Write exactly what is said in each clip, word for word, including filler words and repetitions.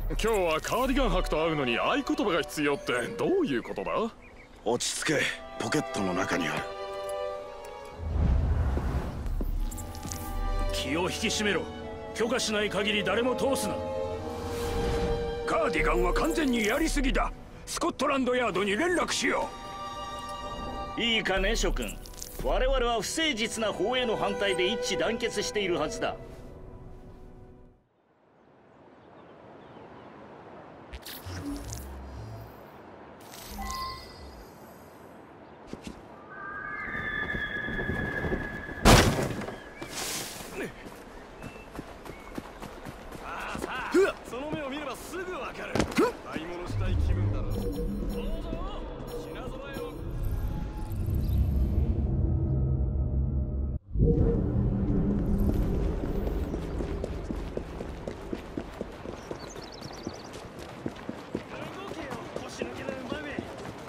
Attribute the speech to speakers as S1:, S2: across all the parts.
S1: 今日はカーディガン伯と会うのに合言葉が必要ってどういうことだ？
S2: 落ち着け。ポケットの中にある。
S3: 気を引き締めろ。許可しない限り誰も通すな。カーディガンは完全にやりすぎだ。スコットランドヤードに連絡しよ
S4: う。いいかね諸君、我々は不誠実な法への反対で一致団結しているはずだ。
S1: その目を見ればすぐわかる。買い物したい気分だろ。どうぞ品揃えを。動けよ、腰抜けな馬め。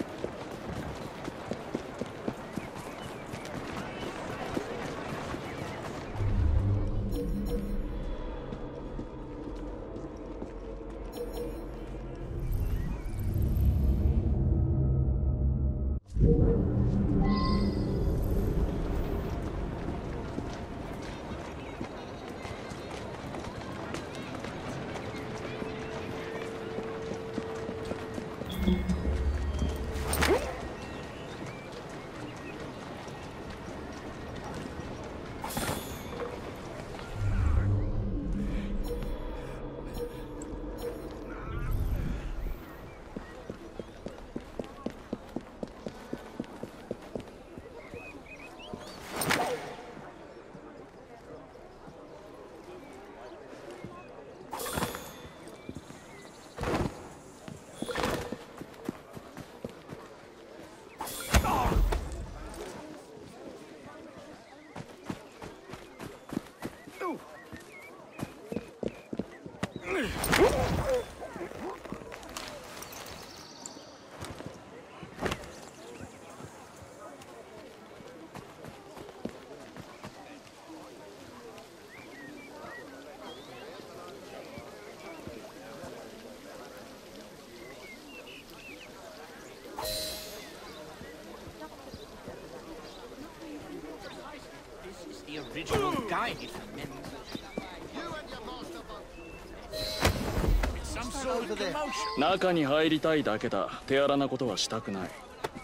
S5: The original guide is meant. Some sort of commotion.
S6: 中に入りたいだけだ。手荒なことはしたくない。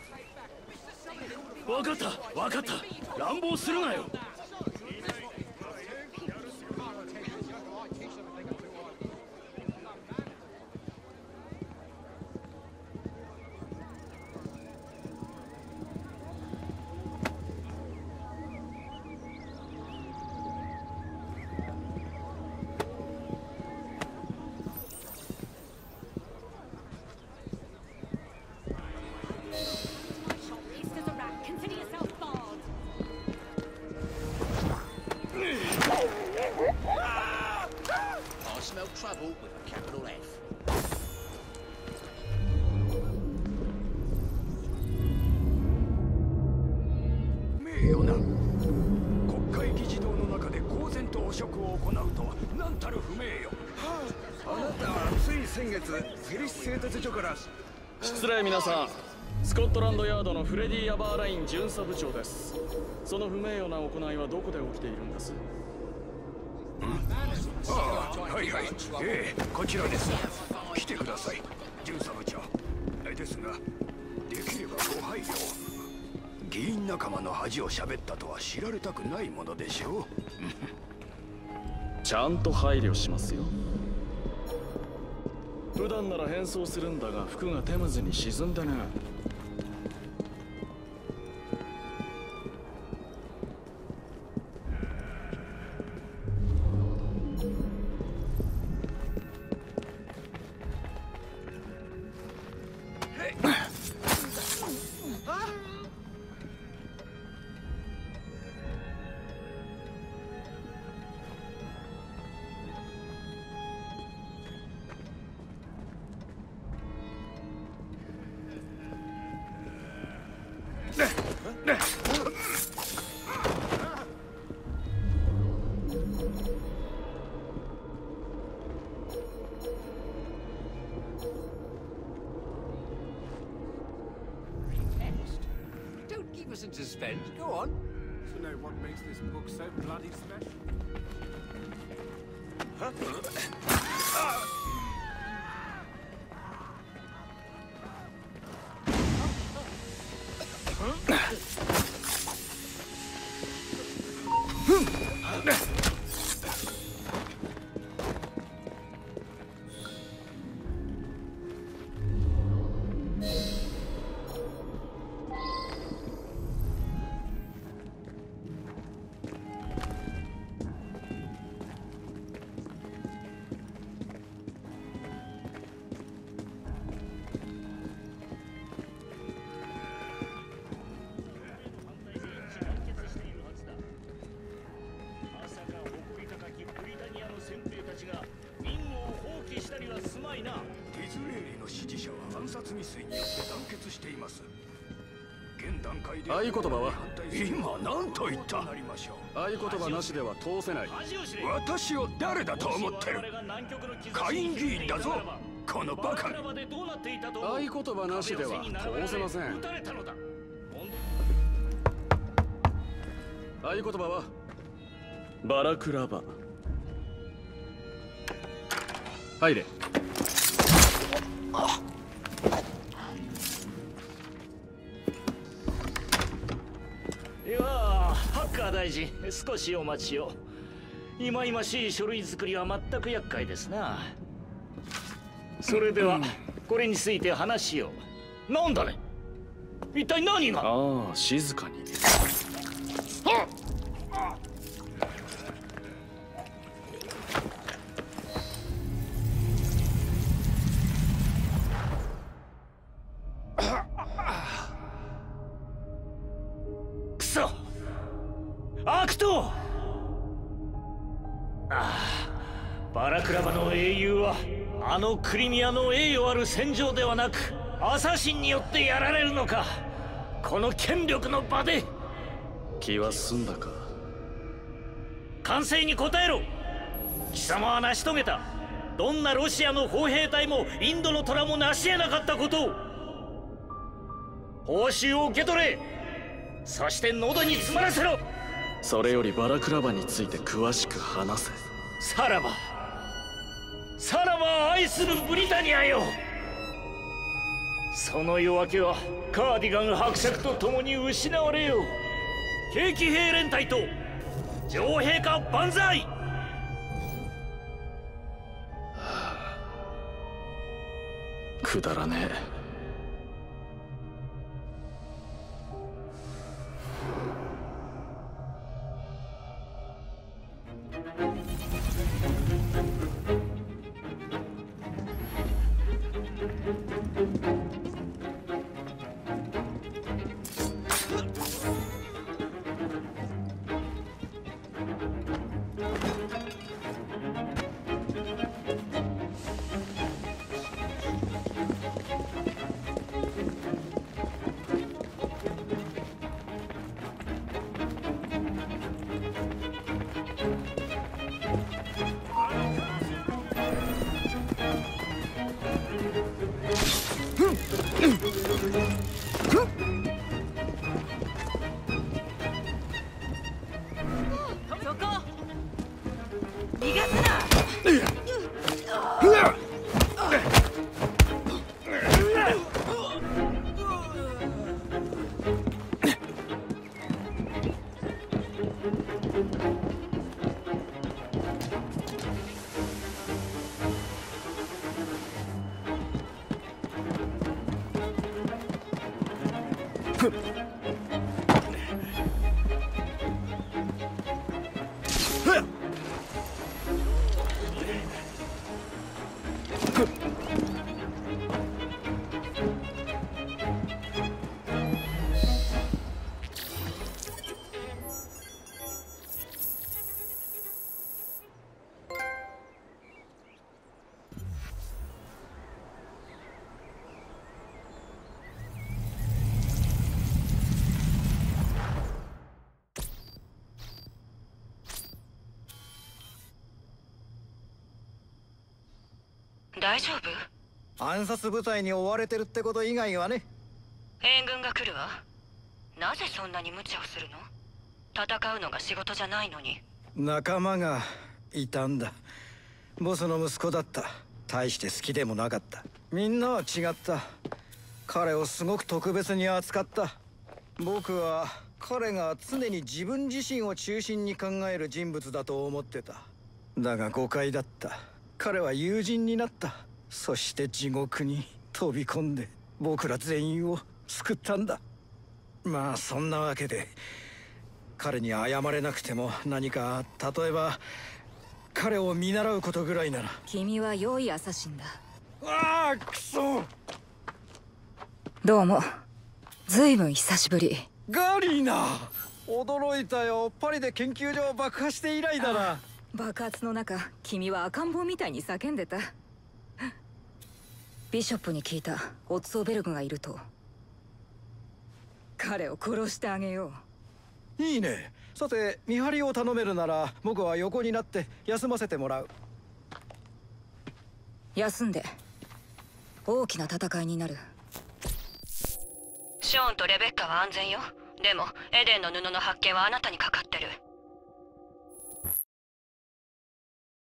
S3: う。分かった分かった。乱暴するなよ。
S5: Trouble with a capital F.
S3: 名誉な国会議事堂の中で公然と汚職を行うとは何たる不名誉。
S7: あなたはつい先月ギリシ製鉄所から。
S6: 失礼皆さん、スコットランドヤードのフレディ・アバーライン巡査部長です。その不名誉な行いはどこで起きているんです？
S3: ああ、はいはい、ええ、こちらです。来てください、巡査部長。ですが、できればご配慮を。議員仲間の恥を喋ったとは知られたくないものでしょう。
S6: ちゃんと配慮しますよ。普段なら変装するんだが、服がテムズに沈んでね。
S5: suspense. Go on.
S7: To know what makes this book so bloody special.
S6: 合言葉は
S3: 今何と言った？
S6: 合言葉なしでは通せない。
S3: 私を誰だと思ってる？下院議員だぞ、このバカ。
S6: 合言葉なしでは通せません。合言葉はバラクラバ。入れ。
S4: ハッカー大臣、少しお待ちを。忌々しい書類作りは全く厄介ですな。それでは、これについて話しよう。なんだね、一体何が。
S6: ああ、静かに。
S4: くそ、アクト。ああ、バラクラバの英雄はあのクリミアの栄誉ある戦場ではなくアサシンによってやられるのか、この権力の場で。
S6: 気は済んだか。
S4: 歓声に応えろ。貴様は成し遂げた、どんなロシアの砲兵隊もインドの虎も成し得なかったことを。報酬を受け取れ、そして喉に詰まらせろ。
S6: それよりバラクラバについて詳しく話せ。
S4: さらばさらば愛するブリタニアよ。その夜明けはカーディガン伯爵と共に失われよう。軽騎兵連隊と女王陛下万歳。は
S6: あ、くだらねえ。
S8: 大丈夫？
S9: 暗殺部隊に追われてるってこと以外はね。
S8: 援軍が来るわ。 なぜそんなに無茶をするの？戦うのが仕事じゃないのに。
S7: 仲間がいたんだ。ボスの息子だった。大して好きでもなかった。みんなは違った。彼をすごく特別に扱った。僕は彼が常に自分自身を中心に考える人物だと思ってた。だが誤解だった。彼は友人になった。そして地獄に飛び込んで僕ら全員を救ったんだ。まあそんなわけで彼に謝れなくても何か、例えば彼を見習うことぐらいなら。
S9: 君は良いアサシンだ。
S7: ああ、くそ。
S9: どうも。ずいぶん久しぶり。
S7: ガリーナ、驚いたよ。パリで研究所を爆破して以来だな。
S9: 爆発の中、君は赤ん坊みたいに叫んでた。ビショップに聞いた。オッツォベルグがいると。彼を殺してあげよ
S7: う。いいね。さて見張りを頼めるなら僕は横になって休ませてもらう。
S9: 休んで。大きな戦いになる。
S8: ショーンとレベッカは安全よ。でもエデンの布の発見はあなたにかか